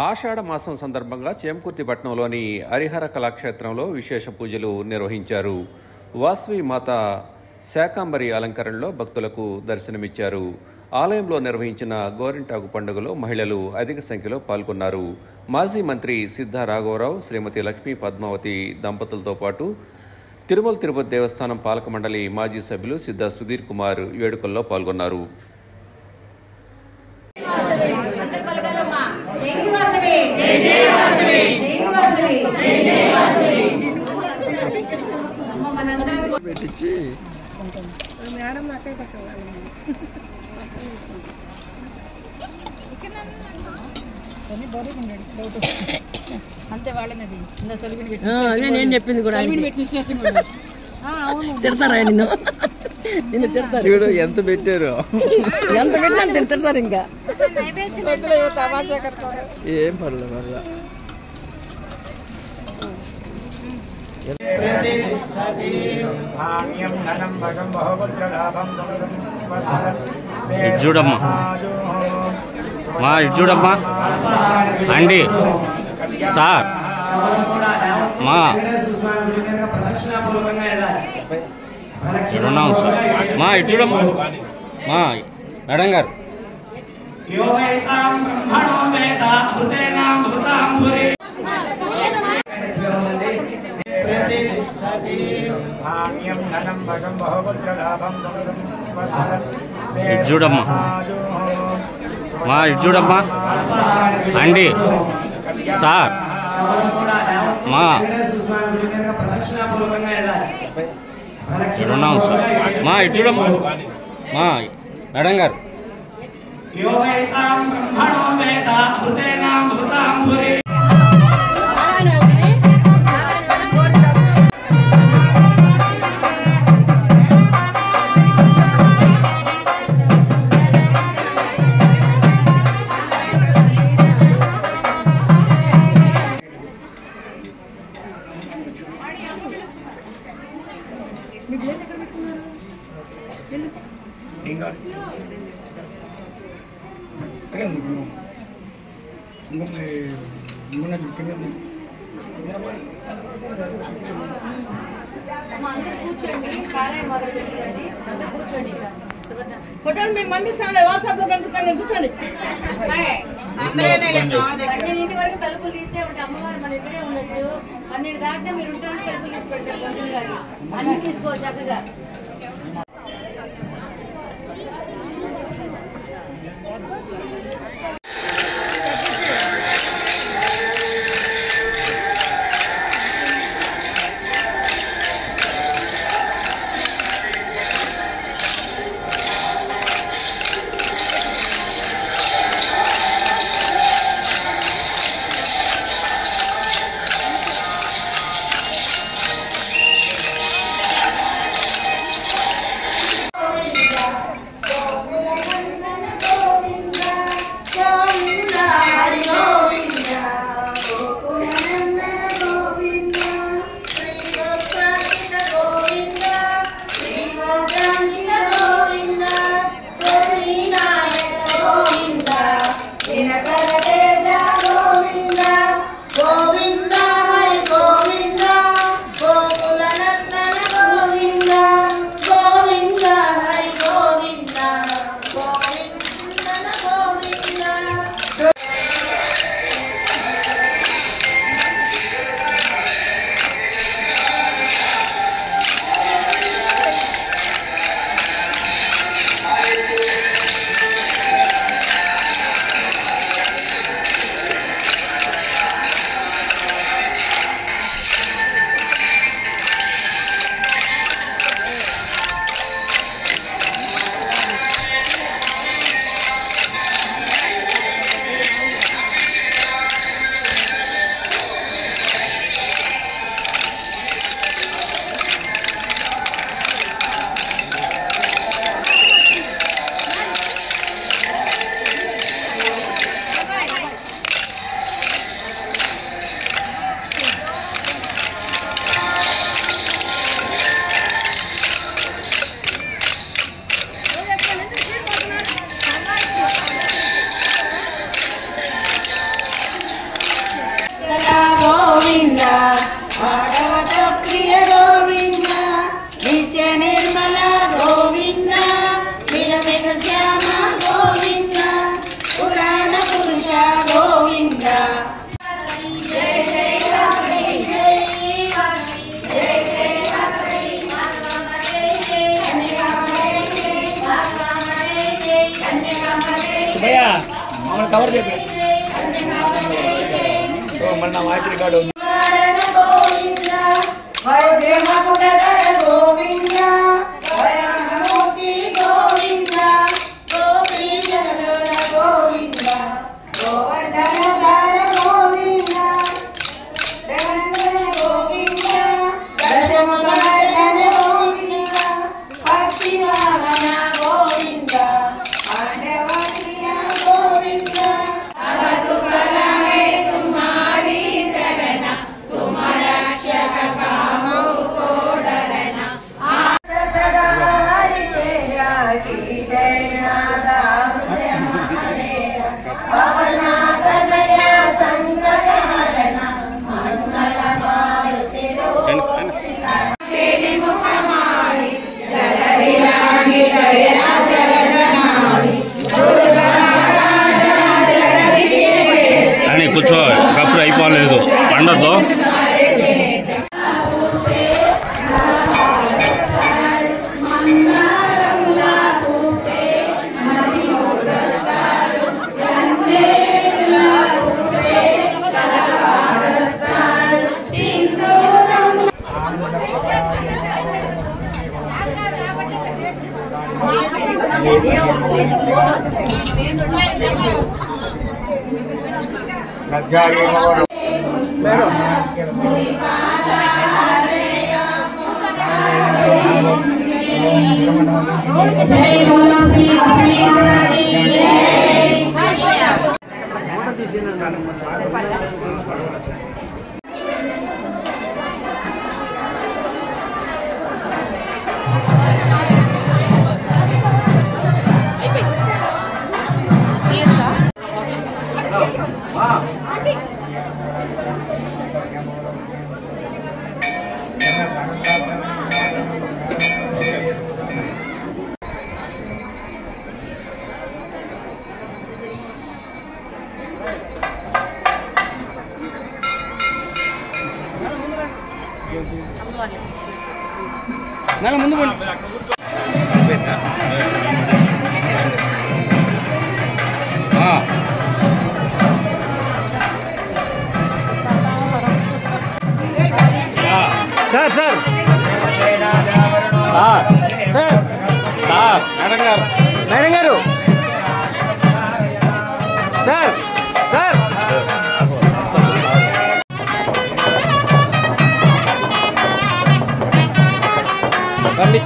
ఆషాఢ మాసం సందర్భంగా చేమకుర్తి పట్టణంలోని హరిహర కళాక్షేత్రంలో విశేష పూజలు నిర్వహించారు. వాసవి మాత శాకంబరి అలంకరణలో భక్తులకు దర్శనమిచ్చారు. ఆలయంలో నిర్వహించిన గోరింటాకు పండుగలో మహిళలు అధిక సంఖ్యలో పాల్గొన్నారు. మాజీ మంత్రి సిద్ధా రాఘవరావు, శ్రీమతి లక్ష్మీ పద్మావతి దంపతులతో పాటు తిరుమల తిరుపతి దేవస్థానం పాలక మండలి మాజీ సభ్యులు సిద్ధా సుధీర్ కుమార్ వేడుకల్లో పాల్గొన్నారు. అంతే వాళ్ళది నేను చెప్పింది కూడా తిడతారా నిన్ను తిడతారు. చూడు ఎంత పెట్టారు, ఎంత పెట్టినా తిడతారు. ఇంకా ఏం పర్లేదు మళ్ళా చూడమ్మా మా చూడమ్మా అండి సార్ మా ఉన్నాం సార్ మా చూడమ్మా మా మేడం గారు చూడమ్మా మా చూడమ్మా అండి సార్ మా ఉన్నాం సార్ మా చూడమ్మా మా మేడం గారు ఫోటోలు మేము పంపిస్తాను, వాట్సాప్ లో పంపిస్తాను. కూర్చోండి. 12 వరకు తలుపులు తీస్తే ఉంటే అమ్మవారు మన ఇక్కడే ఉండొచ్చు. 12 దాకా మీరు ఉంటారని తలుపులు తీసి పెడతారు. పంతులు గారు అన్ని తీసుకోవచ్చు చక్కగా. నిర్మల గోవింద నిరమిక శ్యామ గోవింద పురాణ పురుష గోవింద జయ జయ వాసవి జయ వాసవి జయ జయ వాసవి మాధవమ జయ జయ కన్యకామ జయ జయ మాధవమ జయ జయ కన్యకామ జయ సుబ్బయ్య మమ్మల్ని కవర్ చెప్పి మన వాయిస్ రికార్డు ఉంది. గోవింద వైద్యమకుడగర గోవింద వయమూర్తి గోవింద గోపీ జనలోల గోవింద గోవర్ధనధార గోవింద జగన్మోహన గోవింద దశముఖవర్ధన గోవింద పక్షివాహన గోవింద పాండవప్రియ గోవింద అని కూర్చో కప్పుడు అయిపోలేదు పండతో మేడం మేడం ముందు సార్ సార్ సార్ మేడం గారు మేడం గారు సార్ సార్ రండి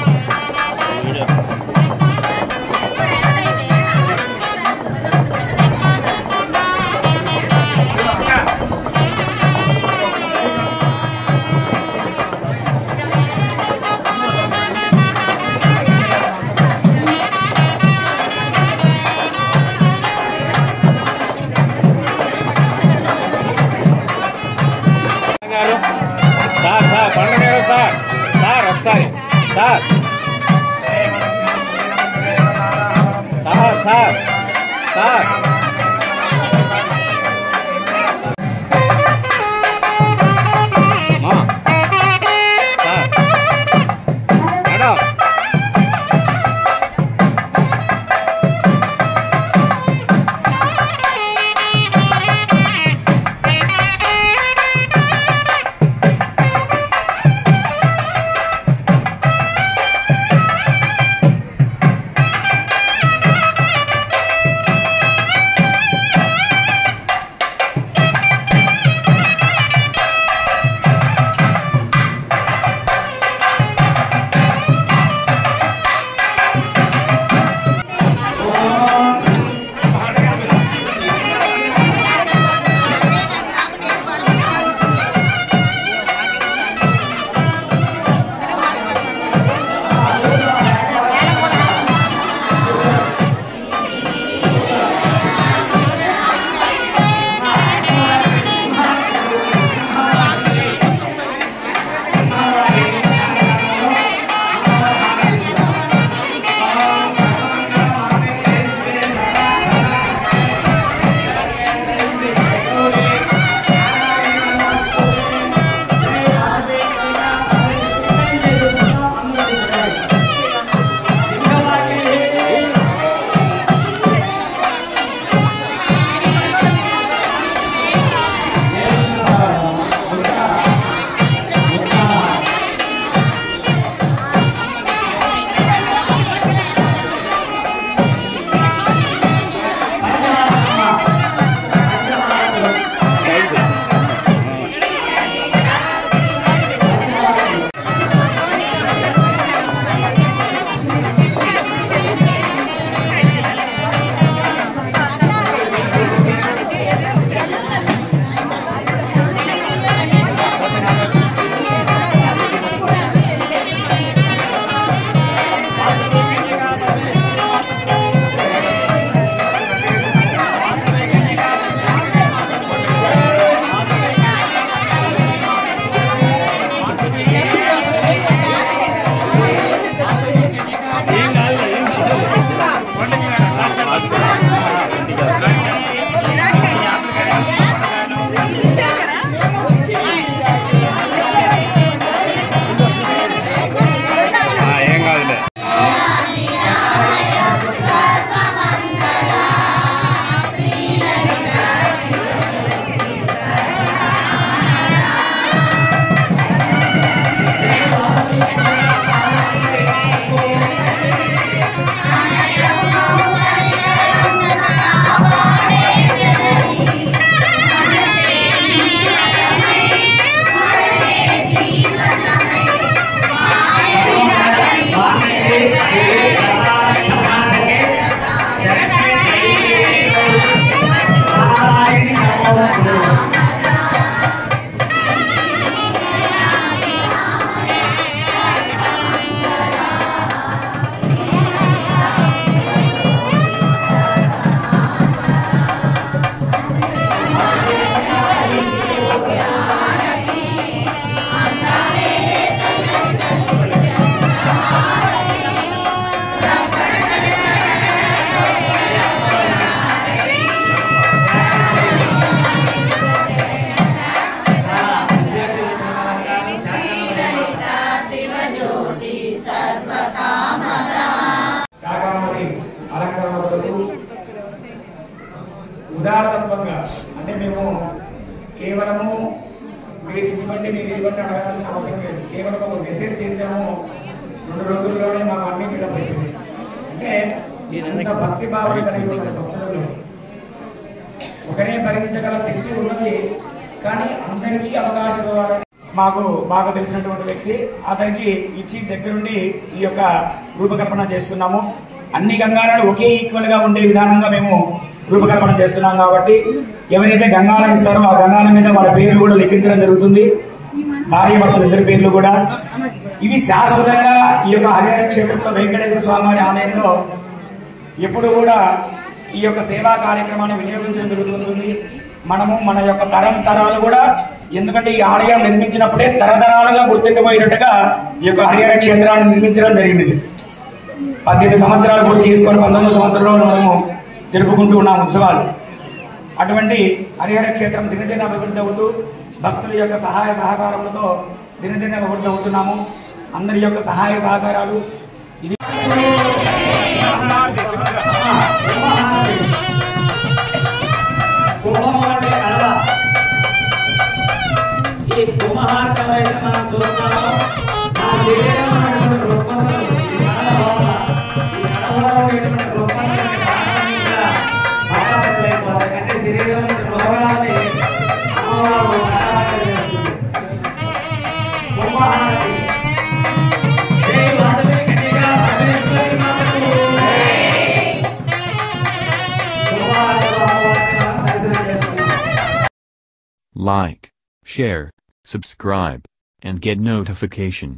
సార్ పండుగ గారు సార్ ఒకసారి సార్ సార్ సార్ మా సార్ మేడం ఉదాహరణత్వంగా అంటే మేము కేవలము మీరు ఇవ్వండి అడగాల్సిన అవసరం లేదు. కేవలం ఒక మెసేజ్ చేసాము, 2 రోజుల్లోనే మాకు అన్ని ఫిల్అప్ అయిపోయింది. అంటే ఇంత భక్తి భావన కలిగి ఉన్న భక్తులలో ఒకరే భరించగల శక్తి ఉన్నది. కానీ అందరికీ అవకాశం ఇవ్వాలని మాకు బాగా తెలిసినటువంటి వ్యక్తి, అతనికి ఇచ్చి దగ్గరుండి ఈ యొక్క రూపకల్పన చేస్తున్నాము. అన్ని గంగాలను ఒకే ఈక్వల్ గా ఉండే విధానంగా మేము రూపకల్పన చేస్తున్నాం. కాబట్టి ఎవరైతే గంగాలను ఇస్తారో ఆ గంగాల మీద వాళ్ళ పేర్లు కూడా లెక్కించడం జరుగుతుంది. భార్య భర్తలు ఇద్దరి పేర్లు కూడా. ఇవి శాశ్వతంగా ఈ యొక్క హరిహర క్షేత్రంలో వెంకటేశ్వర స్వామి వారి ఆలయంలో ఎప్పుడు కూడా ఈ యొక్క సేవా కార్యక్రమాన్ని వినియోగించడం జరుగుతుంది. మనము మన యొక్క తరాలు కూడా, ఎందుకంటే ఈ ఆలయం నిర్మించినప్పుడే తరతరాలుగా గుర్తుండిపోయేటట్టుగా ఈ యొక్క హరిహర క్షేత్రాన్ని నిర్మించడం జరిగింది. 18 సంవత్సరాలు పూర్తి చేసుకొని 19వ సంవత్సరంలో మనము జరుపుకుంటూ ఉన్నాం ఉత్సవాలు. అటువంటి హరిహర క్షేత్రం దినదిన అభివృద్ధి అవుతూ భక్తుల యొక్క సహాయ సహకారములతో దినదిన అభివృద్ధి అవుతున్నాము. అందరి యొక్క సహాయ సహకారాలు ఇది ఈ కుంభహారకం అయితే మనం చూస్తున్నాము. నా శరీరం అంటే శరీరం రోగాన్ని కుంభహారతి Like, share, subscribe, and get notification.